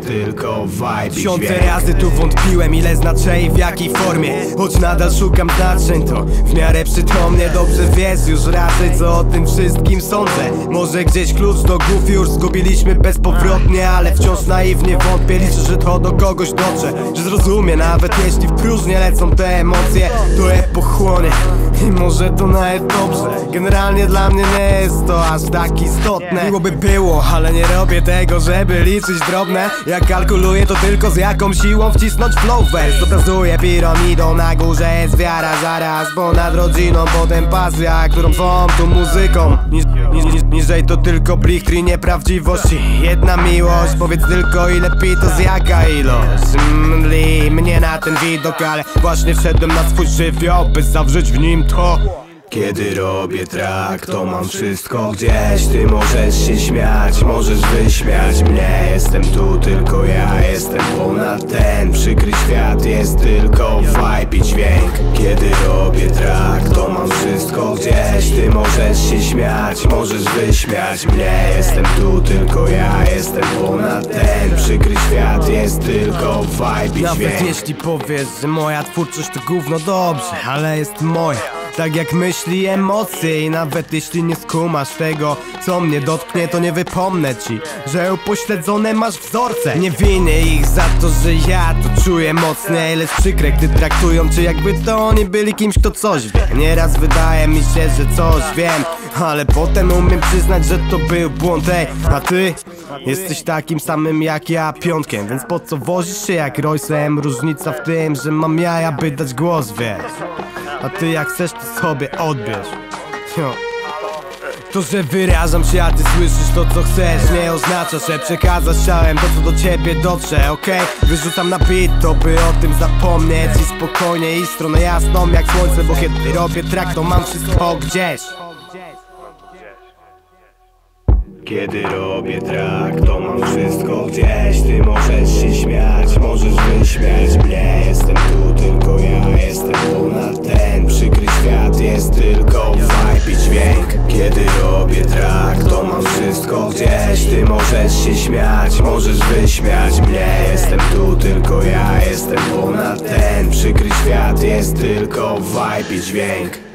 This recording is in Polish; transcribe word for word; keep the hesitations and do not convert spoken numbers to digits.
jest tylko vibe i Tysiące dźwięk. razy tu wątpiłem, ile znaczę i w jakiej formie. Choć nadal szukam znaczeń, to w miarę przytomnie. Dobrze wiesz już raczej, co o tym wszystkim sądzę. Może gdzieś klucz do głów już zgubiliśmy bezpowrotnie, ale wciąż naiwnie wątpię. Liczę, że to do kogoś dotrze, że zrozumie, nawet jeśli w próżnię lecą te emocje. To je pochłonie i może to nawet dobrze. Generalnie dla mnie nie jest to aż tak istotne. Miłoby było, ale nie robię tego, żeby liczyć drobne. Jak kalkuluję, to tylko z jaką siłą wcisnąć flow verse. Dokazuję piramidą, na górze jest wiara zaraz, ponad rodziną, potem pasja, którą zwą tu muzyką. Niż, niż, niż, niżej to tylko plichtri nieprawdziwości. Jedna miłość, powiedz tylko ile pi to z jaka ilość. Mdli mnie na ten widok, ale właśnie wszedłem na swój żywioł, by zawrzeć w nim to. Kiedy robię track, to mam wszystko gdzieś. Ty możesz się śmiać, możesz wyśmiać mnie. Jestem tu tylko ja, jestem ponad ten przykry świat. Jest tylko vibe i dźwięk. Kiedy robię track, to mam wszystko gdzieś. Ty możesz się śmiać, możesz wyśmiać mnie. Jestem tu tylko ja, jestem ponad ten przykry świat. Jest tylko vibe i dźwięk. Nawet jeśli powiesz, że moja twórczość to gówno, dobrze, ale jest moja. Tak jak myśli, emocje. I nawet jeśli nie skumasz tego, co mnie dotknie, to nie wypomnę ci, że upośledzone masz wzorce. Nie winię ich za to, że ja to czuję mocniej. Lecz przykre, gdy traktują cię jakby to oni byli kimś, kto coś wie. Nieraz wydaje mi się, że coś wiem, ale potem umiem przyznać, że to był błąd. Ej, a ty jesteś takim samym jak ja, piątkiem. Więc po co wozisz się jak Roysem? Różnica w tym, że mam jaja, by dać głos, wiesz. A ty jak chcesz, to sobie odbierz. Jo. To, że wyrażam się, a ty słyszysz to, co chcesz, nie oznacza, że przekazać chciałem to, co do ciebie dotrze, okej? Okay? Wyrzucam na beat, to by o tym zapomnieć i spokojnie i stronę jasną jak słońce, bo kiedy robię track, to mam wszystko gdzieś. Kiedy robię track, to mam wszystko gdzieś. Ty możesz się śmiać, możesz wyśmiać mnie. Jestem tu tylko ja, jestem ponad ten przykry świat. Jest tylko vibe i dźwięk. Kiedy robię track, to mam wszystko gdzieś. Ty możesz się śmiać, możesz wyśmiać mnie. Jestem tu tylko ja, jestem ponad ten przykry świat. Jest tylko vibe i dźwięk.